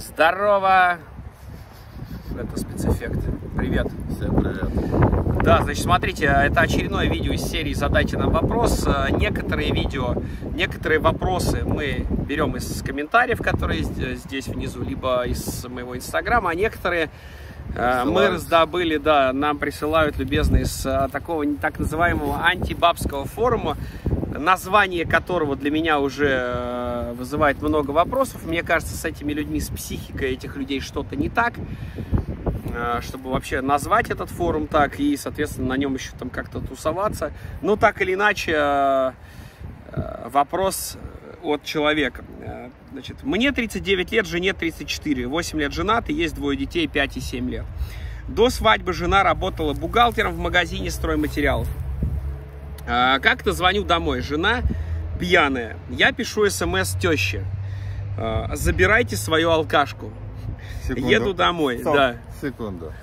Здорово! Это спецэффект. Привет. Всем привет. Да, значит, смотрите, это очередное видео из серии «Задайте нам вопрос». Некоторые вопросы мы берем из комментариев, которые здесь внизу, либо из моего инстаграма, а некоторые мы раздобыли, да, нам присылают любезно из такого так называемого антибабского форума, название которого для меня уже вызывает много вопросов. Мне кажется, с этими людьми, с психикой этих людей что-то не так, чтобы вообще назвать этот форум так и, соответственно, на нем еще там как-то тусоваться. Но так или иначе, вопрос от человека. Значит, мне 39 лет, жене 34, 8 лет женаты, есть 2 детей, 5 и 7 лет. До свадьбы жена работала бухгалтером в магазине стройматериалов. Как-то звоню домой, жена пьяная. Я пишу смс теще: забирайте свою алкашку. Секунду. Еду домой. Стоп. Да. Секунду.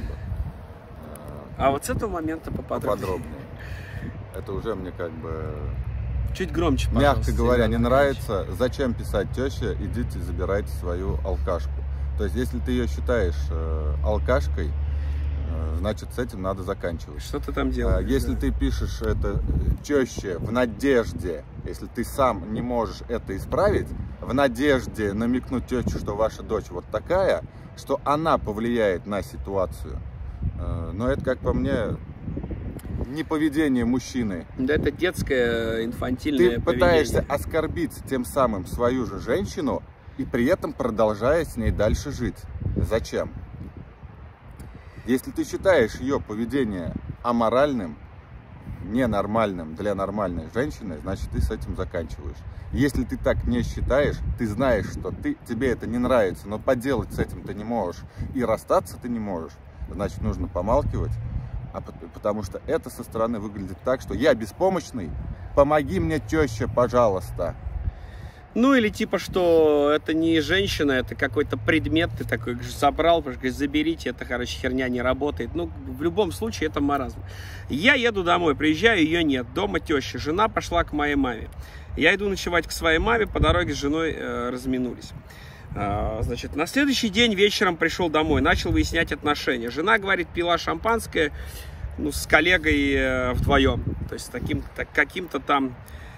А вот с этого момента поподробнее. Это уже мне как бы... Чуть громче, пожалуйста. Мягко говоря, не нравится. Зачем писать теще? Идите, забирайте свою алкашку. То есть, если ты ее считаешь алкашкой, значит, с этим надо заканчивать. Что ты там делаешь? Если ты пишешь это теще в надежде, если ты сам не можешь это исправить, в надежде намекнуть теще, что ваша дочь вот такая, что она повлияет на ситуацию. Но это, как по мне, не поведение мужчины. Да, это детское, инфантильное Ты пытаешься оскорбить тем самым свою же женщину и при этом продолжая с ней дальше жить. Зачем? Если ты считаешь ее поведение аморальным, ненормальным для нормальной женщины, значит, ты с этим заканчиваешь. Если ты так не считаешь, ты знаешь, что тебе это не нравится, но поделать с этим ты не можешь и расстаться ты не можешь, значит, нужно помалкивать, потому что это со стороны выглядит так, что я беспомощный, помоги мне, теща, пожалуйста. Ну, или типа, что это не женщина, это какой-то предмет, ты такой забрал, заберите, это, короче, херня не работает. Ну, в любом случае, это маразм. Я еду домой, приезжаю, ее нет, дома теща, жена пошла к моей маме. Я иду ночевать к своей маме, по дороге с женой разминулись. Значит, на следующий день вечером пришел домой, начал выяснять отношения. Жена, говорит, пила шампанское, ну, с коллегой вдвоем, то есть каким-то там...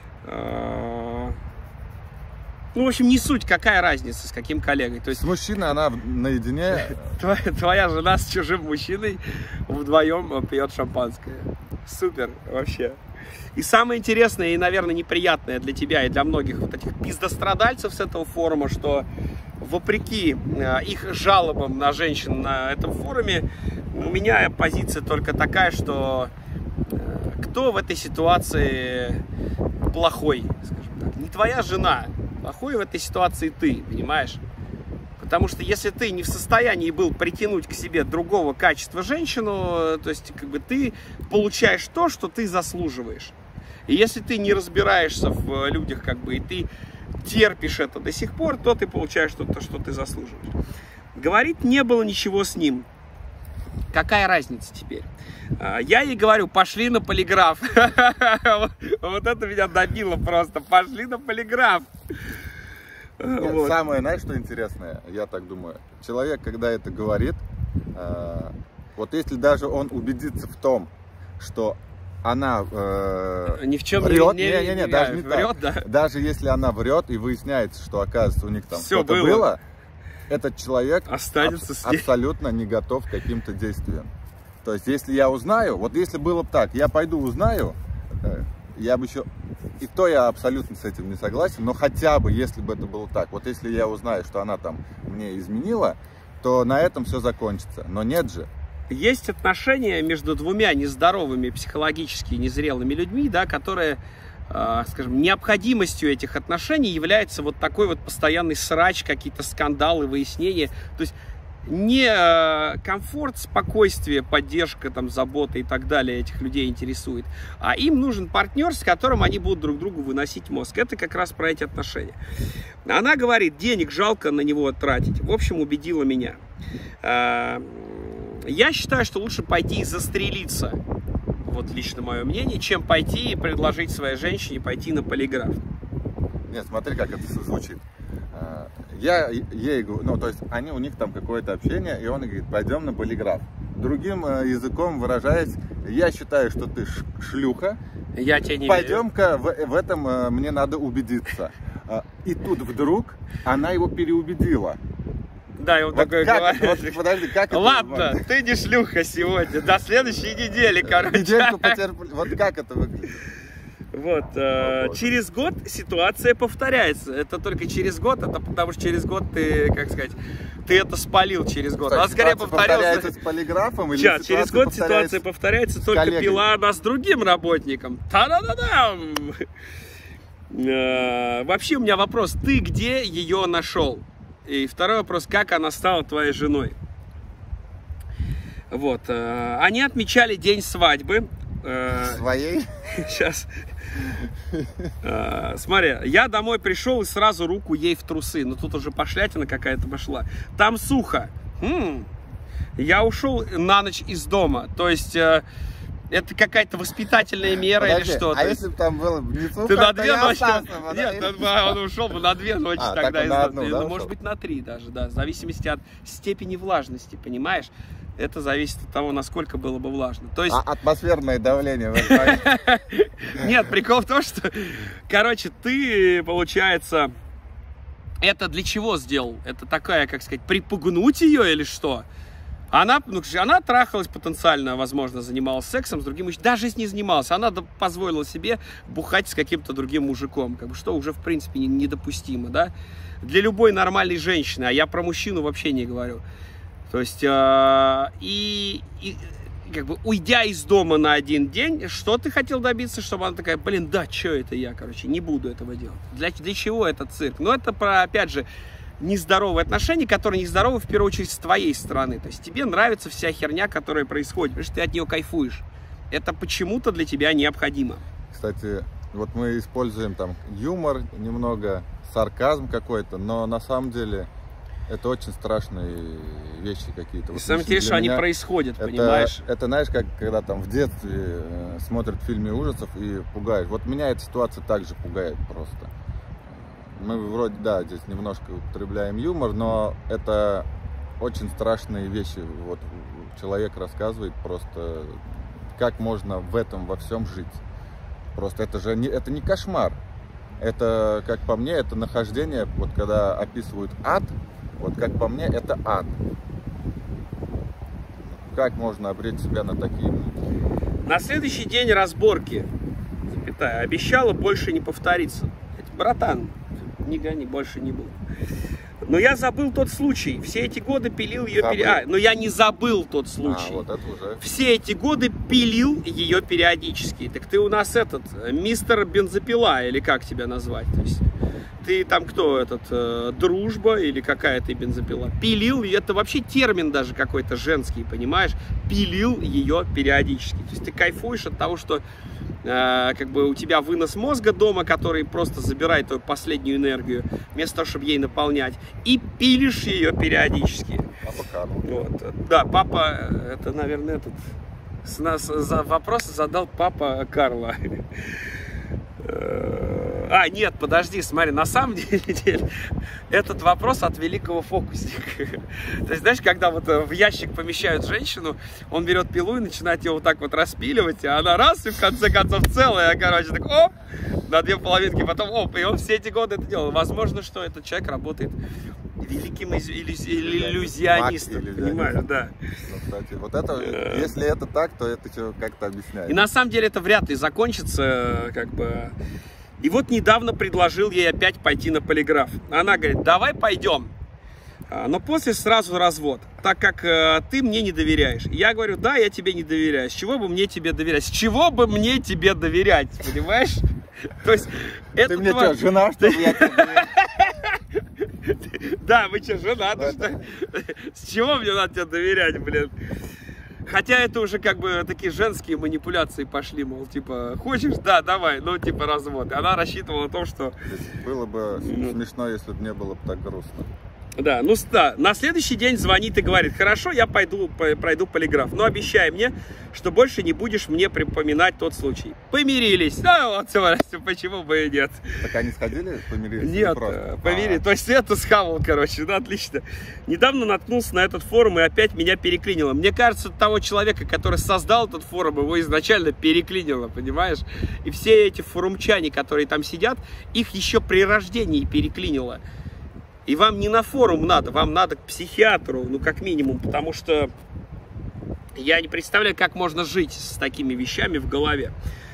Ну, в общем, не суть, какая разница, с каким коллегой. То есть, с мужчиной она наедине. Твоя жена с чужим мужчиной вдвоем пьет шампанское. Супер, вообще. И самое интересное и, наверное, неприятное для тебя и для многих вот этих пиздострадальцев с этого форума, что вопреки их жалобам на женщин на этом форуме, у меня позиция только такая, что кто в этой ситуации плохой, скажем так. Не твоя жена. Плохой в этой ситуации ты, понимаешь? Потому что если ты не в состоянии был притянуть к себе другого качества женщину, то есть как бы ты получаешь то, что ты заслуживаешь. И если ты не разбираешься в людях, как бы, и ты терпишь это до сих пор, то ты получаешь то, что ты заслуживаешь. Говорит, не было ничего с ним. Какая разница теперь? Я ей говорю, пошли на полиграф. Вот это меня добило просто. Пошли на полиграф. Нет, самое, знаешь, что интересное, я так думаю, человек, когда это говорит, вот если даже он убедится в том, что она ни в чем врет, даже не врет, да? Даже если она врет и выясняется, что, оказывается, у них там все что-то было, этот человек останется абсолютно не готов к каким-то действиям. То есть, если я узнаю, вот если было бы так, я пойду узнаю, я бы еще, и то я абсолютно с этим не согласен, но хотя бы, если бы это было так, вот если я узнаю, что она там мне изменила, то на этом все закончится, но нет же. Есть отношения между двумя нездоровыми, психологически незрелыми людьми, да, которые, скажем, необходимостью этих отношений является вот такой вот постоянный срач, какие-то скандалы, выяснения. То есть не комфорт, спокойствие, поддержка, там, забота и так далее этих людей интересует, а им нужен партнер, с которым они будут друг другу выносить мозг. Это как раз про эти отношения. Она говорит, денег жалко на него тратить. В общем, убедила меня. Я считаю, что лучше пойти и застрелиться, вот лично мое мнение, чем пойти и предложить своей женщине пойти на полиграф. Нет, смотри, как это звучит. я ей говорю, ну, то есть у них там какое-то общение, и он говорит, пойдем на полиграф. Другим языком выражаясь, я считаю, что ты шлюха, Я тебе не пойдем-ка в этом мне надо убедиться. И тут вдруг она его переубедила. Да, и он Вот такой как говорит, это, вот, подожди, как это ладно, возможно? ты не шлюха сегодня, до следующей недели, короче. Недельку потерпи. Вот как это выглядит? Вот, через год ситуация повторяется. Это только через год, это потому что через год ты, как сказать, ты это спалил через год. Кстати, А скорее повторяется с полиграфом или Сейчас, через год повторяется ситуация повторяется, с только коллегой? пила она с другим работником. Та-да-да-дам! Вообще у меня вопрос, ты где ее нашел? И второй вопрос, как она стала твоей женой? Вот, они отмечали день свадьбы. Своей? Сейчас. Смотри, я домой пришел и сразу руку ей в трусы. Ну тут уже пошлятина какая-то пошла. Там сухо. Я ушел на ночь из дома. То есть это какая-то воспитательная мера. Подожди, или что-то. А если бы там было не сухо, ты на 2 то ночи. Нет, он ушел бы на 2 ночи тогда. На одну, да, может быть на 3 даже, да. В зависимости от степени влажности, понимаешь? Это зависит от того, насколько было бы влажно. То есть... атмосферное давление. Нет, прикол в том, что, короче, ты, получается, это для чего сделал? Это такая, как сказать, припугнуть ее или что? Она трахалась потенциально, возможно, занималась сексом с другим мужчиной. Даже если не занималась, она позволила себе бухать с каким-то другим мужиком. Как бы, что уже, в принципе, недопустимо, да? Для любой нормальной женщины, а я про мужчину вообще не говорю. То есть, как бы, уйдя из дома на 1 день, что ты хотел добиться, чтобы она такая, блин, да, что это я, короче, не буду этого делать. Для чего этот цирк? Ну, это про, опять же, нездоровые отношения, которые нездоровы, в первую очередь, с твоей стороны. То есть, тебе нравится вся херня, которая происходит, потому что ты от нее кайфуешь. Это почему-то для тебя необходимо. Кстати, вот мы используем там юмор немного, сарказм какой-то, но на самом деле... Это очень страшные вещи какие-то. Вот самое интересное, что они происходят, понимаешь? Это, знаешь, как когда там в детстве смотрят фильмы ужасов и пугают. Вот меня эта ситуация также пугает просто. Мы вроде, да, здесь немножко употребляем юмор, но это очень страшные вещи. Вот человек рассказывает просто, как можно в этом во всем жить. Просто это же это не кошмар. Это, как по мне, это нахождение, вот когда описывают ад, вот как по мне, это ад. Как можно обречь себя на такие муки? На следующий день разборки, запятая, обещала больше не повториться. Братан, не гони, больше не буду. Но я забыл тот случай. Все эти годы пилил ее... но я не забыл тот случай. Вот это уже... Все эти годы пилил ее периодически. Так ты у нас мистер бензопила, или как тебя назвать? То есть, ты там кто, дружба или какая ты бензопила? Пилил, это вообще термин даже какой-то женский, понимаешь? Пилил ее периодически. То есть ты кайфуешь от того, что как бы у тебя вынос мозга дома, который просто забирает твою последнюю энергию, вместо того, чтобы ей наполнять, и пилишь ее периодически. Папа Карл. Вот. Да, папа, это, наверное, вопрос задал папа Карла. Нет, подожди, смотри, на самом деле этот вопрос от великого фокусника. То есть, знаешь, когда вот в ящик помещают женщину, он берет пилу и начинает ее вот так вот распиливать, а она раз, и в конце концов целая, короче, так оп, на 2 половинки, потом оп, и он все эти годы это делал. Возможно, что этот человек работает великим иллюзионистом, понимаешь, да. Ну, кстати, вот это, если это так, то это как-то объясняет. И на самом деле это вряд ли закончится, как бы... И вот недавно предложил ей опять пойти на полиграф. Она говорит, давай пойдем. Но после сразу развод, так как ты мне не доверяешь. Я говорю, да, я тебе не доверяю. С чего бы мне тебе доверять? С чего бы мне тебе доверять, понимаешь? То есть, ты мне что, жена, что ли, я тебе доверяю? Да, вы что, женаты, что ли? С чего мне надо тебе доверять, блин? Хотя это уже как бы такие женские манипуляции пошли, мол, типа, хочешь? Да, давай, ну, типа, развод. И она рассчитывала на то, что... Было бы смешно, если бы не было бы так грустно. Да, ну да, на следующий день звонит и говорит: хорошо, я пройду полиграф, но обещай мне, что больше не будешь мне припоминать тот случай. Помирились. Да, вот, почему бы и нет. Так они сходили, помирились? Нет, помирились. То есть это схавал, короче, ну отлично. Недавно наткнулся на этот форум и опять меня переклинило. Мне кажется, того человека, который создал этот форум, его изначально переклинило, понимаешь? И все эти форумчане, которые там сидят, их еще при рождении переклинило. И вам не на форум надо, вам надо к психиатру, ну как минимум, потому что я не представляю, как можно жить с такими вещами в голове.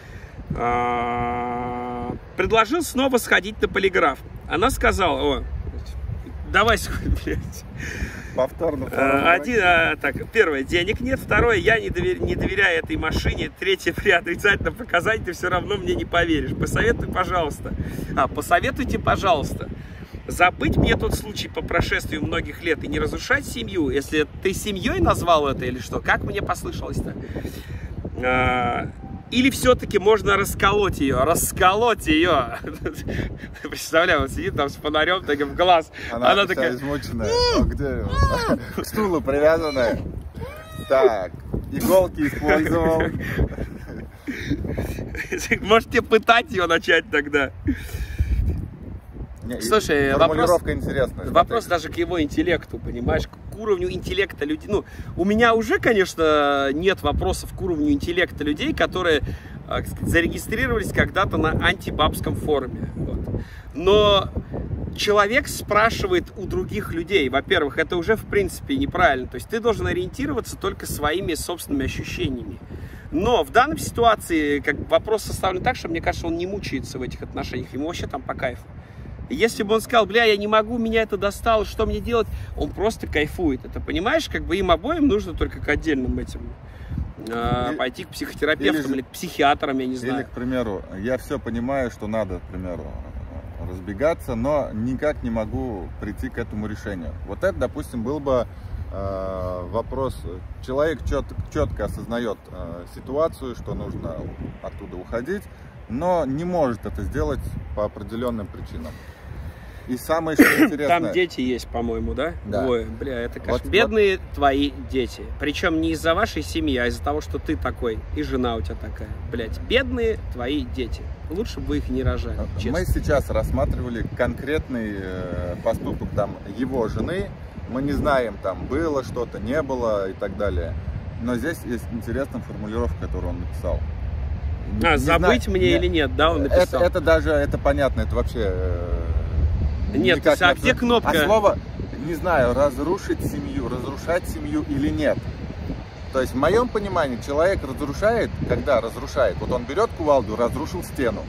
Предложил снова сходить на полиграф. Она сказала: о, давай, блядь. Повторно. Первое, денег нет. Второе, я не доверяю этой машине. Третье, при отрицательном показании ты все равно мне не поверишь. Посоветуйте, пожалуйста. Забыть мне тот случай по прошествию многих лет и не разрушать семью. Если ты семьей назвал это или что? Как мне послышалось-то? Или все-таки можно расколоть ее? Представляю, он сидит там с фонарем таким в глаз. Она такая измученная. Где? К стулу привязанная. Так, иголки использовал. Можете пытать ее начать тогда. Слушай, вопрос даже к его интеллекту, понимаешь, к уровню интеллекта людей. Ну, у меня уже, конечно, нет вопросов к уровню интеллекта людей, которые зарегистрировались когда-то на антибабском форуме. Вот. Но человек спрашивает у других людей. Во-первых, это уже в принципе неправильно. То есть ты должен ориентироваться только своими собственными ощущениями. Но в данной ситуации вопрос составлен так, что, мне кажется, он не мучается в этих отношениях. Ему вообще там по кайфу. Если бы он сказал: бля, я не могу, меня это достало, что мне делать? Он просто кайфует. Это, понимаешь, им обоим нужно только к отдельным этим пойти к психотерапевтам или к психиатрам, я не знаю. Или, к примеру, я все понимаю, что надо, к примеру, разбегаться, но никак не могу прийти к этому решению. Вот это, допустим, был бы вопрос. Человек четко осознает ситуацию, что нужно оттуда уходить, но не может это сделать по определенным причинам. И самое что интересное... Там дети есть, по-моему, да? Да. Ой, бля, это кошмар. Бедные твои дети. Причем не из-за вашей семьи, а из-за того, что ты такой, и жена у тебя такая. Блядь, бедные твои дети. Лучше бы их не рожали, честно. Мы сейчас рассматривали конкретный поступок там его жены. Мы не знаем, там было что-то, не было и так далее. Но здесь есть интересная формулировка, которую он написал. Забыть мне или нет, да, он написал? Это понятно, это вообще... Нет, а где кнопка? А слово, не знаю, разрушать семью или нет. То есть в моем понимании человек разрушает, когда разрушает. Вот он берет кувалду, разрушил стену.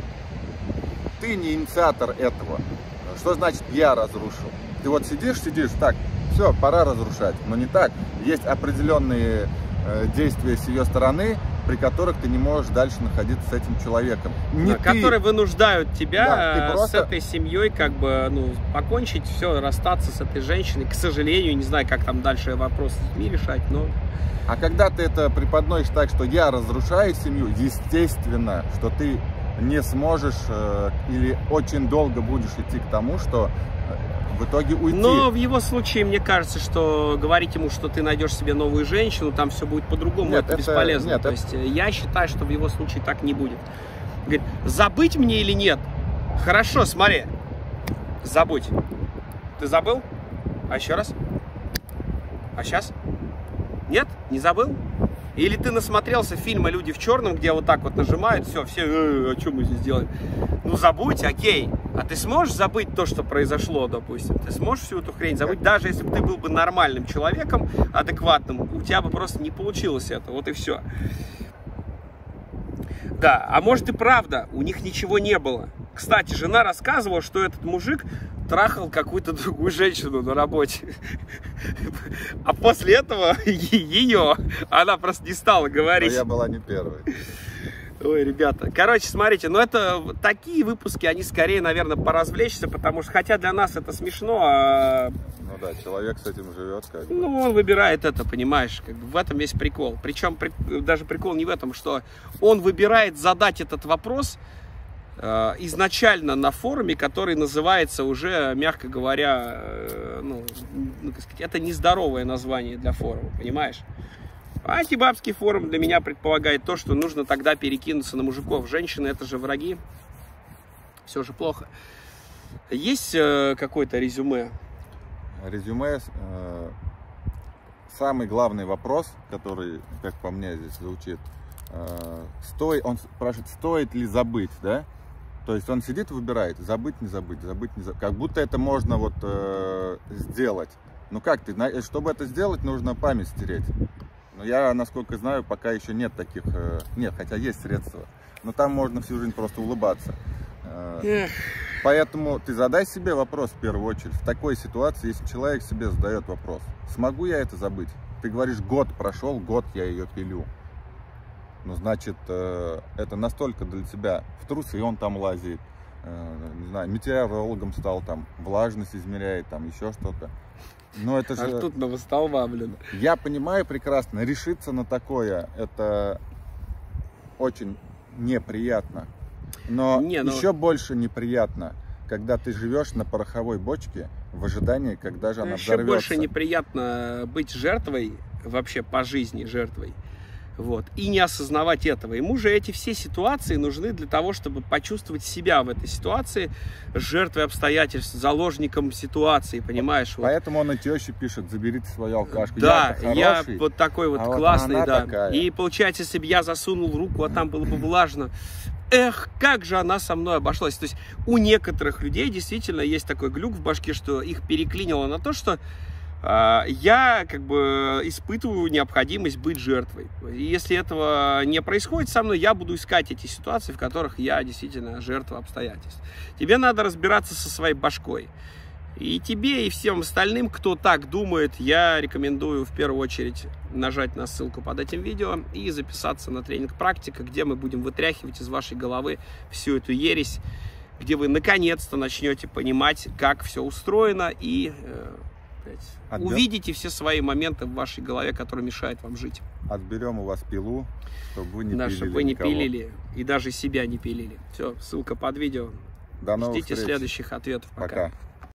Ты не инициатор этого. Что значит я разрушил? Ты вот сидишь, так, все, пора разрушать. Но не так. Есть определенные действия с ее стороны, при которых ты не можешь дальше находиться с этим человеком. Которые вынуждают тебя с этой семьей покончить, все, расстаться с этой женщиной. К сожалению, не знаю, как там дальше вопрос с детьми решать, но... А когда ты это преподносишь так, что я разрушаю семью, естественно, что ты не сможешь или очень долго будешь идти к тому, что в итоге уйти. Но в его случае, мне кажется, что говорить ему, что ты найдешь себе новую женщину, там все будет по-другому, это бесполезно. Нет, то есть я считаю, что в его случае так не будет. Говорит: забыть мне или нет? Хорошо, смотри, забудь. Ты забыл? А еще раз? А сейчас? Нет? Не забыл? Или ты насмотрелся фильма «Люди в черном», где вот так вот нажимают, все, а что мы здесь делаем? Ну забудь, окей. А ты сможешь забыть то, что произошло, допустим? Ты сможешь всю эту хрень забыть? Даже если бы ты был бы нормальным человеком, адекватным, у тебя бы просто не получилось это, вот и все. Да, а может и правда, у них ничего не было. Кстати, жена рассказывала, что этот мужик трахал какую-то другую женщину на работе. А после этого она просто не стала говорить. Но я была не первой. Ой, ребята. Короче, смотрите, это такие выпуски, они скорее, наверное, поразвлечься, потому что, хотя для нас это смешно, Ну да, человек с этим живет как бы. Ну, он выбирает это, понимаешь, в этом весь прикол. Причем даже прикол не в этом, что он выбирает задать этот вопрос изначально на форуме, который называется уже, мягко говоря, как сказать, это нездоровое название для форума, понимаешь? Антибабский форум для меня предполагает то, что нужно тогда перекинуться на мужиков. Женщины — это же враги. Все же плохо. Есть какое-то резюме? Резюме. Самый главный вопрос, который, как по мне, здесь звучит, он спрашивает, стоит ли забыть, да? То есть он сидит и выбирает, забыть, не забыть, забыть, не забыть. Как будто это можно вот сделать. Ну как ты, чтобы это сделать, нужно память стереть. Но я, насколько знаю, пока еще нет таких, нет, хотя есть средства. Но там можно всю жизнь просто улыбаться. Поэтому ты задай себе вопрос в первую очередь. В такой ситуации, если человек себе задает вопрос, смогу я это забыть? Ты говоришь, год прошел, год я ее пилю. Ну, значит, это настолько для тебя в трусы, и он там лазит, не знаю, метеорологом стал, там, влажность измеряет, там, еще что-то. Но это же... Аж тут новостолба, блин. Я понимаю прекрасно, решиться на такое, это очень неприятно. Но еще больше неприятно, когда ты живешь на пороховой бочке в ожидании, когда же она взорвется. Еще больше неприятно быть жертвой, вообще по жизни жертвой. Вот, и не осознавать этого. Ему же эти все ситуации нужны для того, чтобы почувствовать себя в этой ситуации жертвой обстоятельств, заложником ситуации, понимаешь? Поэтому он и теще пишет, заберите свою алкашку. Да, я вот такой вот классный, вот да. Такая. И получается, если бы я засунул руку, а там было бы влажно, эх, как же она со мной обошлась. То есть у некоторых людей действительно есть такой глюк в башке, что их переклинило на то, что я как бы испытываю необходимость быть жертвой. И если этого не происходит со мной, я буду искать эти ситуации, в которых я действительно жертва обстоятельств. Тебе надо разбираться со своей башкой. И тебе, и всем остальным, кто так думает, я рекомендую в первую очередь нажать на ссылку под этим видео и записаться на тренинг «Практика», где мы будем вытряхивать из вашей головы всю эту ересь, где вы наконец-то начнете понимать, как все устроено, и увидите все свои моменты в вашей голове, которые мешают вам жить. Отберем у вас пилу, чтобы вы не пилили. Чтобы вы не пилили и даже себя не пилили. Все, ссылка под видео. До новых Ждите встреч. следующих ответов. Пока.